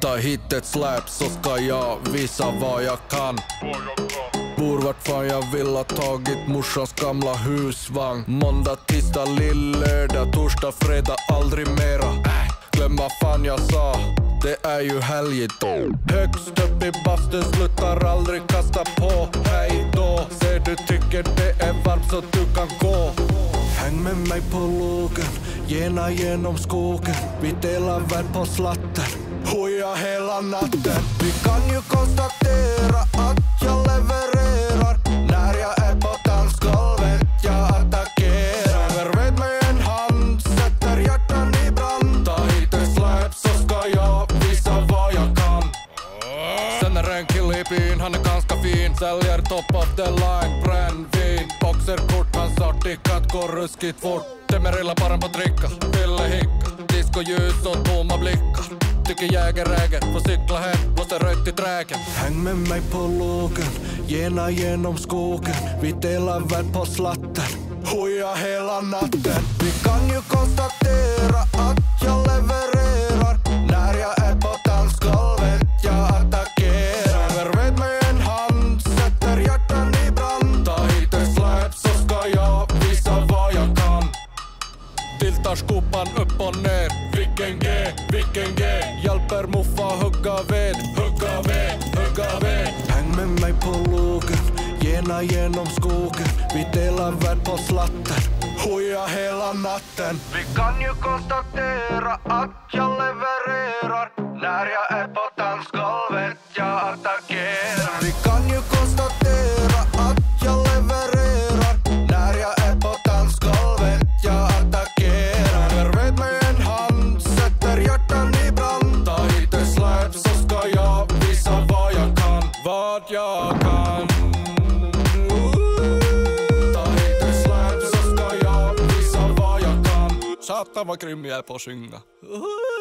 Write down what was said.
Ta hit ett släp så ska jag visa vad jag kan. Bor vart fan jag vill, ha tagit morsans gamla husvagn. Måndag, tisdag, lillördag, torsdag, fredag, aldrig mera. Glöm vad fan jag sa, det är ju helgdag. Högst upp i bastun, slutar aldrig kasta på. Hej då, ser du tycker det är varmt så du kan gå. Häng med mig på logen, gena genom skogen. Vi delar värld på slatten, Hooja hela natten. Vi kan ju konstatera att jag levererar. När jag är på dansgolvet, jag attackerar. Vet med en hand, sätter hjärtan i brand. Ta hit ett släp så ska jag visa vad jag kan. Sen är en kille i byn, han är ganska fin. Säljer top of the line, brännvin. Boxerkort, hans artikat går ruskigt fort. Temerilla bara på dricka, ville hicka. Discoljus och tomma blickar. Tycker jägeräger, får cykla hem, blåser rött i trägen. Häng med mig på logen, gena genom skogen. Vi delar värld på slatten, Hooja hela natten. Vi kan ju konstatera att jag levererar. När jag är på dansgolvet, jag attackerar. Vet med en hand, sätter hjärtan i brand. Ta hit ett släp så ska jag visa vad jag kan. Tiltar skopan upp och ner. Vilken G hjälper muffa hugga ved. Hugga ved. Häng med mig på logen, gena genom skogen. Vi delar värld på slatten, Hooja hela natten. Vi kan ju konstatera att jag levererar. När jag är på dansgolvet, jag attackerar. Vi kan ju konstatera att jag levererar. När jag är på dansgolvet, jag attackerar. Vet med en hand, sätter hjärtan i brand. Ta hit ett släp så ska jag visa vad jag kan. Vad jag kan. Ta hit ett släp så ska jag visa vad jag kan. Satan vad grym jag är på att sjunga.